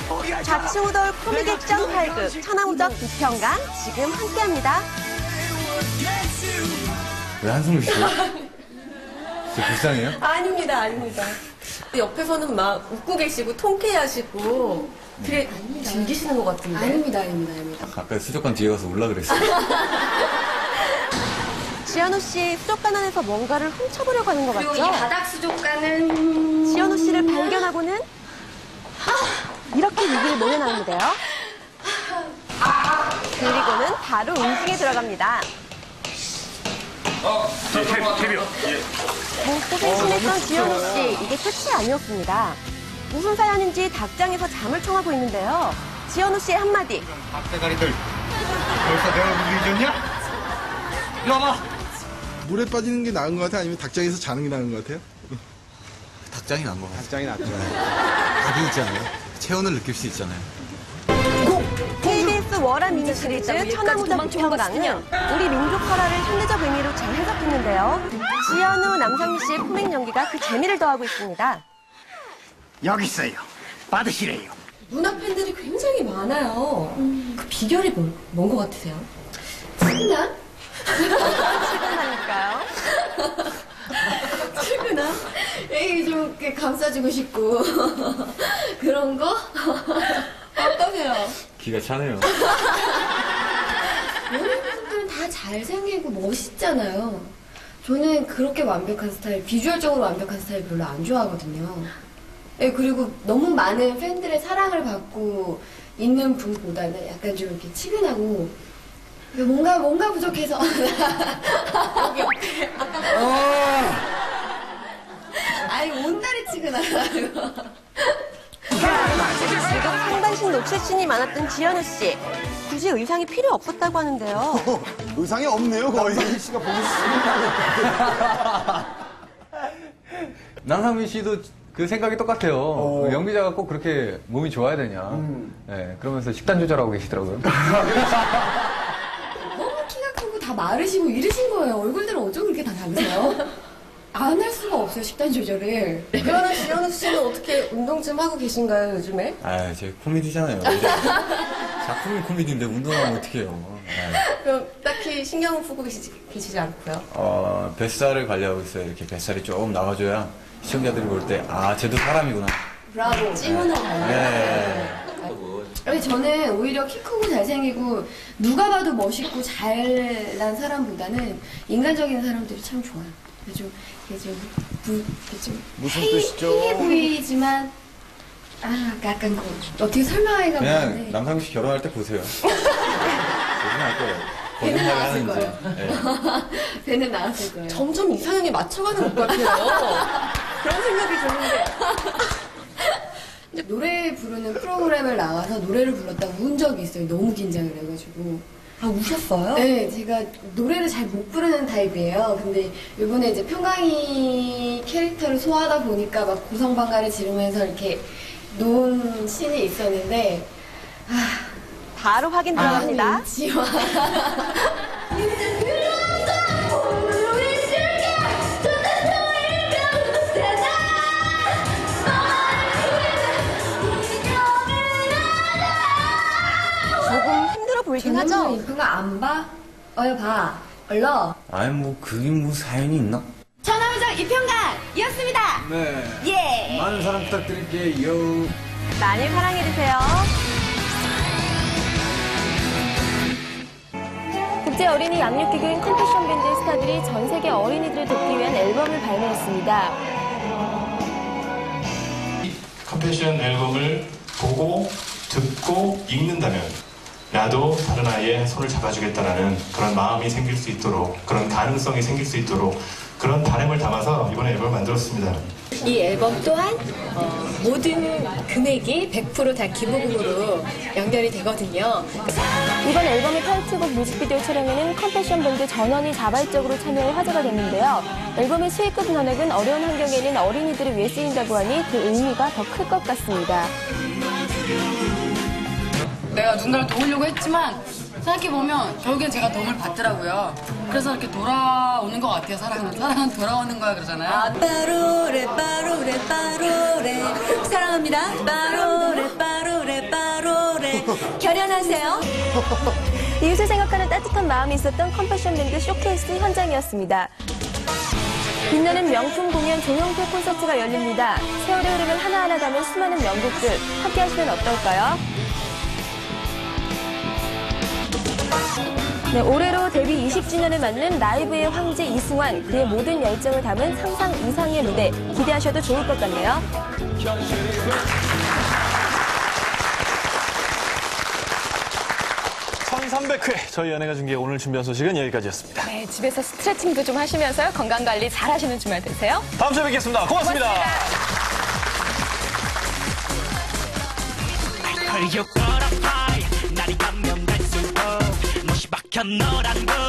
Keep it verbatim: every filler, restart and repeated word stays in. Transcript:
자치우돌 코믹 액션 팔극 천하무적 이평강 지금 함께합니다. 왜 한숨을 쉬세요? 진짜 불쌍해요? 아닙니다, 아닙니다. 옆에서는 막 웃고 계시고 통쾌하시고 되게 아닙니다. 즐기시는 것 같은데. 아닙니다, 아닙니다, 아닙니다. 아까 수족관 뒤에 가서 울라 그랬어요. 지현우 씨 수족관 안에서 뭔가를 훔쳐보려고 하는 것 그리고 같죠? 이 바닥 수족관은 지현우 씨를 발견하고는 이렇게 위기를 모면하는데요. 그리고는 바로 응징에 들어갑니다. 어, 저 캐비어. 목소리 심했던 지현우 씨, 이게 끝이 아니었습니다. 무슨 사연인지 닭장에서 잠을 청하고 있는데요. 지현우 씨의 한마디. 박대가리들, 벌써 내 얼굴 잊었냐? 이리 와봐. 물에 빠지는 게 나은 것 같아요? 아니면 닭장에서 자는 게 나은 것 같아요? 닭장이 난 거 같아요. 닭장이 낫죠. 닭이 있잖아요. 체온을 느낄 수 있잖아요. 케이비에스 월화 미니 시리즈 천하무적 이평강은 우리 민족 설화를 현대적 의미로 잘 해석했는데요. 지현우, 남상미 씨의 코믹 연기가 그 재미를 더하고 있습니다. 여기 있어요. 받으시래요. 문화 팬들이 굉장히 많아요. 그 비결이 뭐, 뭔 것 같으세요? 친구나? 출근하니까요. 친구나? 에이, 좀 이렇게 감싸주고 싶고 그런 거? 어떠세요? 기가 차네요. 연예인분들은 다 잘생기고 멋있잖아요. 저는 그렇게 완벽한 스타일, 비주얼적으로 완벽한 스타일 별로 안 좋아하거든요. 예, 그리고 너무 많은 팬들의 사랑을 받고 있는 분보다는 약간 좀 이렇게 치근하고 뭔가 뭔가 부족해서 여기 옆에 아니 온다리 치근하다고. 지금 상반신 노출신이 많았던 지현우 씨. 굳이 의상이 필요 없었다고 하는데요. 의상이 없네요, 거의. 남상미 씨가 보고 싶습니다. 남상민 씨도 그 생각이 똑같아요. 어. 연기자가 꼭 그렇게 몸이 좋아야 되냐. 음. 네, 그러면서 식단 조절하고 계시더라고요. 너무 키가 크고 다 마르시고 이러신 거예요. 얼굴들은 어쩜 그렇게 다 다르세요? 안 할 수가 없어요, 식단 조절을. 그러면 지현우 씨는 어떻게 운동 좀 하고 계신가요, 요즘에? 아, 제 코미디잖아요. 작품이 코미디인데 운동하면 어떡해요. 네. 그럼 딱히 신경을 쓰고 계시지, 계시지 않고요? 어, 뱃살을 관리하고 있어요. 이렇게 뱃살이 조금 나와줘야 시청자들이 볼 때, 아, 쟤도 사람이구나. 브라보. 찌문하고. 네. 근데 저는 오히려 키 크고 잘생기고 누가 봐도 멋있고 잘난 사람보다는 인간적인 사람들이 참 좋아요. 좀, 이게 좀, 부, 이게 좀 무슨 헤이, 뜻이죠? 헤이해 보이지만 아, 약간 그 어떻게 설명하기가 그냥 많은데 남상민 씨 결혼할 때 보세요. 보시면 알 거예요. 배는 거짓말을 나왔을 하는지. 거예요. 네. 배는 나왔을 거예요. 점점 이상형에 맞춰가는 것 같아요. 그런 생각이 드는데. 노래 부르는 프로그램을 나가서 노래를 불렀다가 운 적이 있어요. 너무 긴장을 해가지고. 아, 우셨어요? 네, 제가 노래를 잘 못 부르는 타입이에요. 근데 이번에 이제 평강이 캐릭터를 소화하다 보니까 막 고성방가를 지르면서 이렇게 논 씬이 있었는데, 아, 바로 확인 들어갑니다. 아, 지와. 조금 힘들어 보이긴 하죠? 그거 안 봐? 어여 봐. 얼러. 아니, 뭐, 그게 뭐 사연이 있나? 천하무적 이평강이었습니다. 네. 예. 많은 사랑 부탁드릴게요. 많이 사랑해주세요. 국제 어린이 양육기구인 컴패션 밴드 스타들이 전 세계 어린이들을 돕기 위한 앨범을 발매했습니다. 컴패션 앨범을 보고 듣고 읽는다면 나도 다른 아이의 손을 잡아주겠다라는 그런 마음이 생길 수 있도록, 그런 가능성이 생길 수 있도록 그런 바람을 담아서 이번에 앨범을 만들었습니다. 이 앨범 또한 어, 모든 금액이 백 퍼센트 다 기부금으로 연결이 되거든요. 이번 앨범의 타이틀곡 뮤직비디오 촬영에는 컴패션 밴드 전원이 자발적으로 참여해 화제가 됐는데요. 앨범의 수익금 전액은 어려운 환경에 있는 어린이들을 위해 쓰인다고 하니 그 의미가 더 클 것 같습니다. 내가 누군가를 도우려고 했지만 생각해보면 결국엔 제가 도움을 받더라고요. 그래서 이렇게 돌아오는 것 같아요. 사랑은 사랑은 돌아오는 거야 그러잖아요. 아, 빠로레 빠로레 빠로레 사랑합니다. 빠로레 빠로레 결연하세요. 이웃을 생각하는 따뜻한 마음이 있었던 컴패션 밴드 쇼케이스 현장이었습니다. 빛나는 명품 공연 조용필 콘서트가 열립니다. 세월의 흐름을 하나하나 담은 수많은 명곡들 함께 하시면 어떨까요? 네, 올해로 데뷔 이십 주년을 맞는 라이브의 황제 이승환, 그의 모든 열정을 담은 상상 이상의 무대 기대하셔도 좋을 것 같네요. 천삼백 회 저희 연예가 중계 오늘 준비한 소식은 여기까지였습니다. 네, 집에서 스트레칭도 좀 하시면서요. 건강관리 잘 하시는 주말 되세요. 다음 주에 뵙겠습니다. 고맙습니다. 날이 가면 갈수록 못이 박혀 너란 걸